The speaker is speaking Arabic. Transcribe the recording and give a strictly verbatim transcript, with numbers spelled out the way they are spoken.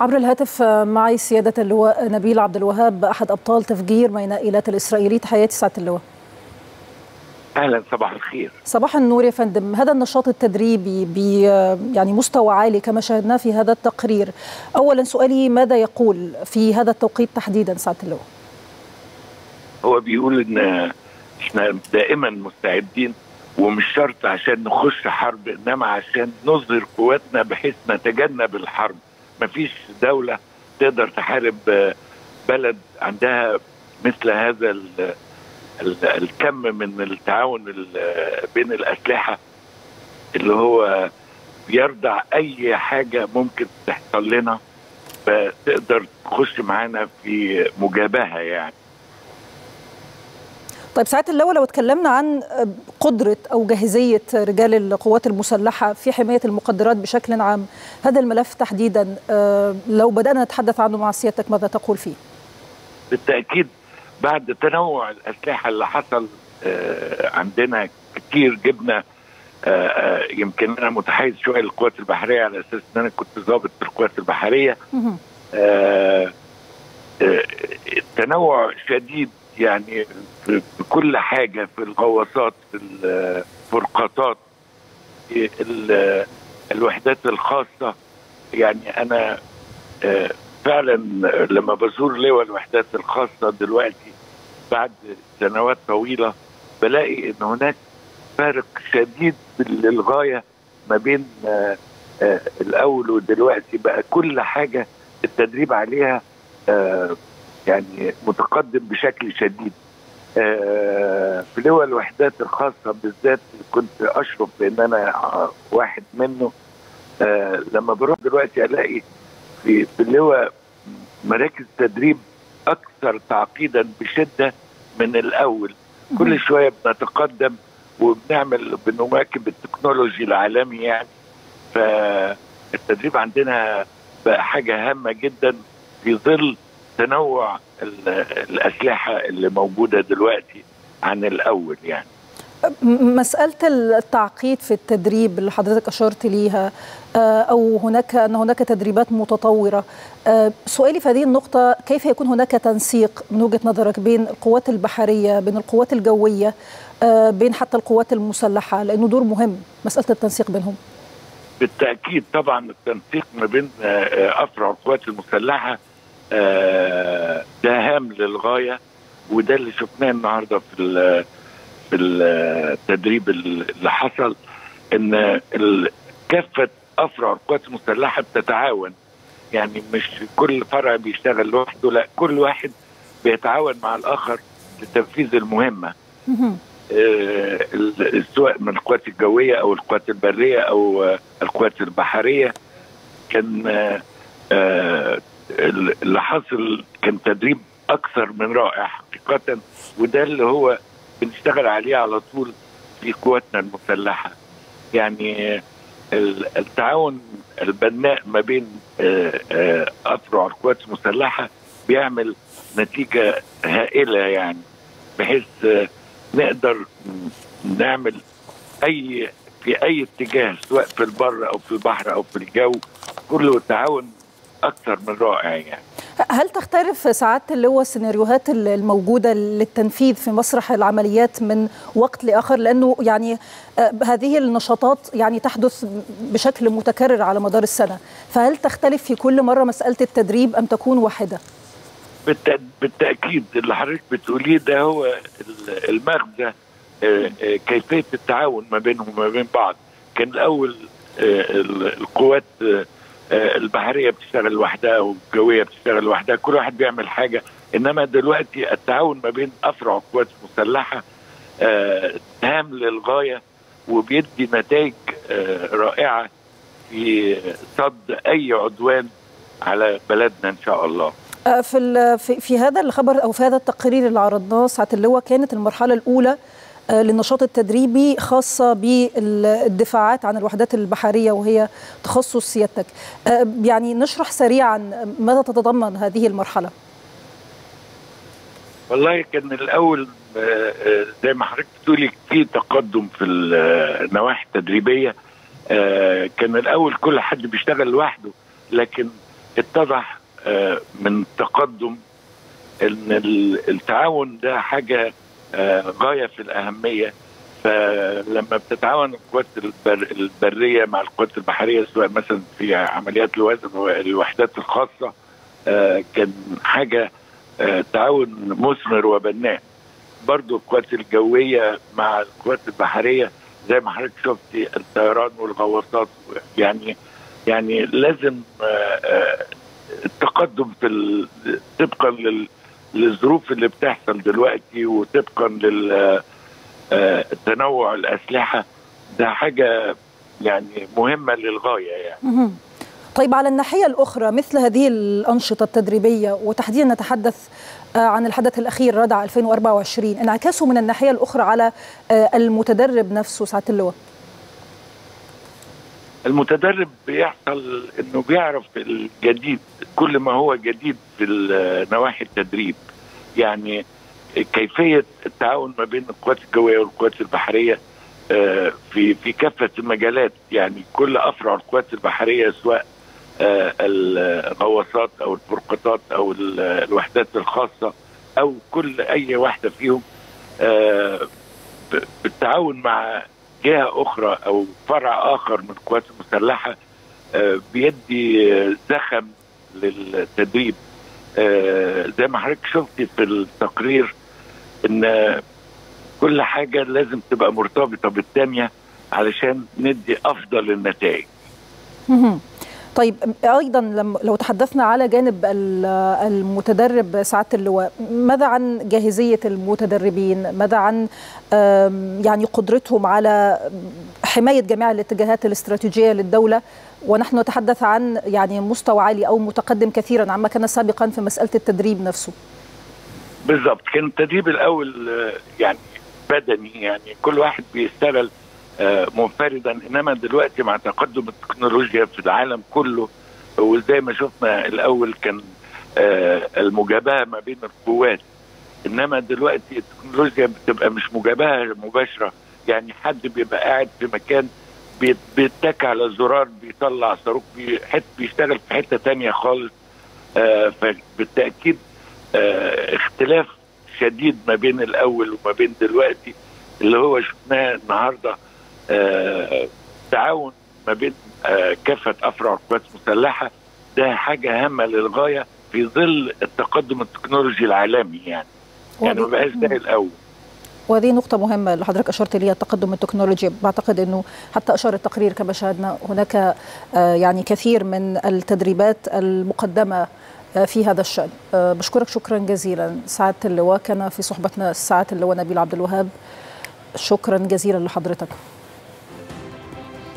عبر الهاتف معي سيادة اللواء نبيل عبد الوهاب، أحد أبطال تفجير مينائيلات الإسرائيلي. تحياتي سعادة اللواء. أهلا، صباح الخير. صباح النور يا فندم. هذا النشاط التدريبي ب يعني مستوى عالي كما شاهدناه في هذا التقرير، أولا سؤالي ماذا يقول في هذا التوقيت تحديدا سعادة اللواء؟ هو بيقول إن إحنا دائما مستعدين، ومش شرط عشان نخش حرب، إنما عشان نظهر قواتنا بحيث نتجنب الحرب. مفيش دولة تقدر تحارب بلد عندها مثل هذا الكم من التعاون بين الأسلحة اللي هو بيرضع أي حاجة ممكن تحصل لنا، فتقدر تخش معانا في مجابهة يعني. طيب سعادة اللواء، لو اتكلمنا عن قدرة أو جاهزية رجال القوات المسلحة في حماية المقدرات بشكل عام، هذا الملف تحديدا لو بدأنا نتحدث عنه مع سيادتك ماذا تقول فيه؟ بالتأكيد بعد تنوع الأسلحة اللي حصل عندنا كتير، جبنا يمكن أنا متحيز شوية للقوات البحرية على أساس أن أنا كنت ضابط في القوات البحرية. تنوع شديد يعني في كل حاجة، في الغواصات، في الفرقاطات، في الوحدات الخاصة. يعني أنا فعلا لما بزور لواء الوحدات الخاصة دلوقتي بعد سنوات طويلة بلاقي إن هناك فارق شديد للغاية ما بين الأول ودلوقتي. بقى كل حاجة التدريب عليها يعني متقدم بشكل شديد. في لواء الوحدات الخاصة بالذات كنت أشرف بأن أنا واحد منه. لما بروح دلوقتي ألاقي في اللواء مراكز تدريب أكثر تعقيدا بشدة من الأول. كل شوية بنتقدم وبنعمل بنواكب التكنولوجي العالمي يعني. فالتدريب عندنا بقى حاجة هامة جدا في ظل تنوع الأسلحة اللي موجودة دلوقتي عن الأول يعني. مسألة التعقيد في التدريب اللي حضرتك أشرت ليها، أو هناك أن هناك تدريبات متطورة، سؤالي في هذه النقطة كيف يكون هناك تنسيق من وجهة نظرك بين القوات البحرية، بين القوات الجوية، بين حتى القوات المسلحة، لأنه دور مهم مسألة التنسيق بينهم؟ بالتأكيد طبعا التنسيق ما بين أفرع القوات المسلحة ده هام للغاية، وده اللي شفناه النهارده في في التدريب اللي حصل، ان كافه افرع القوات المسلحه بتتعاون. يعني مش كل فرع بيشتغل لوحده، لا كل واحد بيتعاون مع الاخر لتنفيذ المهمه. آه سواء من القوات الجويه او القوات البريه او القوات البحريه. كان آه اللي حصل كان تدريب اكثر من رائع حقيقه، وده اللي هو بنشتغل عليه على طول في قواتنا المسلحة. يعني التعاون البناء ما بين أفرع القوات المسلحة بيعمل نتيجة هائلة، يعني بحيث نقدر نعمل أي في أي اتجاه سواء في البر أو في البحر أو في الجو، كله تعاون أكثر من رائع يعني. هل تختلف سعادة اللواء السيناريوهات الموجودة للتنفيذ في مسرح العمليات من وقت لآخر؟ لأنه يعني هذه النشاطات يعني تحدث بشكل متكرر على مدار السنة، فهل تختلف في كل مرة مسألة التدريب أم تكون واحدة؟ بالتأكيد اللي حضرتك بتقوليه ده هو المغزى، كيفية التعاون ما بينهم وما بين بعض. كان الأول القوات البحرية بتشتغل لوحدها والجوية بتشتغل لوحدها، كل واحد بيعمل حاجة. إنما دلوقتي التعاون ما بين أفرع القوات المسلحة هام للغاية، وبيدي نتائج رائعة في صد أي عدوان على بلدنا إن شاء الله. في في هذا الخبر أو في هذا التقرير اللي عرضناه سعادة اللواء، كانت المرحلة الأولى للنشاط التدريبي خاصة بالدفاعات عن الوحدات البحرية وهي تخصص سيادتك. يعني نشرح سريعا ماذا تتضمن هذه المرحلة؟ والله كان الأول زي ما حضرتك بتقولي في تقدم في النواحي التدريبية. كان الأول كل حد بيشتغل لوحده، لكن اتضح من تقدم ان التعاون ده حاجه غايه في الاهميه. فلما بتتعاون القوات البر البريه مع القوات البحريه، سواء مثلا في عمليات الوزن والوحدات الخاصه، كان حاجه تعاون مثمر وبناء. برضو القوات الجويه مع القوات البحريه زي ما حضرتك شفتي، الطيران والغواصات. يعني يعني لازم التقدم في طبقا للظروف اللي بتحصل دلوقتي، وطبقا للتنوع الاسلحه، ده حاجه يعني مهمه للغايه يعني. طيب، على الناحيه الاخرى مثل هذه الانشطه التدريبيه، وتحديدا نتحدث عن الحدث الاخير ردع ألفين وأربعة وعشرين، انعكاسه من الناحيه الاخرى على المتدرب نفسه سعاده اللواء؟ المتدرب بيحصل انه بيعرف الجديد، كل ما هو جديد في نواحي التدريب. يعني كيفيه التعاون ما بين القوات الجويه والقوات البحريه في في كافه المجالات. يعني كل افرع القوات البحريه، سواء الغواصات او الفرقاطات او الوحدات الخاصه او كل اي واحده فيهم، بالتعاون مع جهه اخرى او فرع اخر من القوات المسلحه، بيدي زخم للتدريب. زي ما حضرتك شفتي في التقرير ان كل حاجه لازم تبقى مرتبطه بالثانيه علشان ندي افضل النتائج. طيب، ايضا لو تحدثنا على جانب المتدرب سعاده اللواء، ماذا عن جاهزيه المتدربين؟ ماذا عن يعني قدرتهم على حمايه جميع الاتجاهات الاستراتيجيه للدوله، ونحن نتحدث عن يعني مستوى عالي او متقدم كثيرا عما كان سابقا في مساله التدريب نفسه؟ بالضبط، كان التدريب الاول يعني بدني، يعني كل واحد بيشتغل منفردا، انما دلوقتي مع تقدم التكنولوجيا في العالم كله، وزي ما شفنا الاول كان المجابهه ما بين القوات، انما دلوقتي التكنولوجيا بتبقى مش مجابهه مباشره. يعني حد بيبقى قاعد في مكان بيتك على الزرار بيطلع صاروخ بيشتغل في حته ثانيه خالص. فبالتاكيد اختلاف شديد ما بين الاول وما بين دلوقتي، اللي هو شفناه النهارده. آه تعاون ما بين آه كافه افرع القوات المسلحه، ده حاجه هامه للغايه في ظل التقدم التكنولوجي العالمي. يعني يعني ما بقاش زي الاول. وهذه نقطة مهمة اللي حضرتك أشرت ليها، التقدم التكنولوجي. بعتقد أنه حتى أشار التقرير كما شاهدنا هناك آه يعني كثير من التدريبات المقدمة في هذا الشأن. آه بشكرك شكرا جزيلا سعادة اللواء. كان في صحبتنا سعادة اللواء نبيل عبد الوهاب. شكرا جزيلا لحضرتك.